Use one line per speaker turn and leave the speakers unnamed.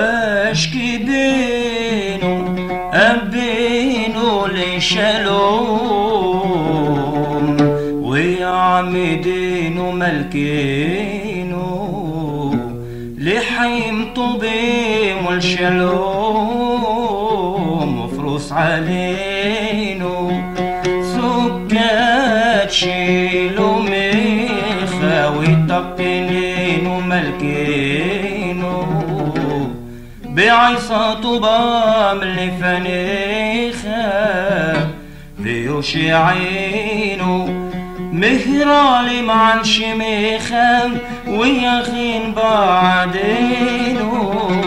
واش كيبينو أبينو لشلوم ويعمدينو ملكينو لحيم طبيم والشلوم وفروس علينو سكات شيلو ميخا ويطقنينو ملكينو بعيصة طبام اللي فنيخا بيوشي عينو مهرالي مع الشميخة وياخين بعدينو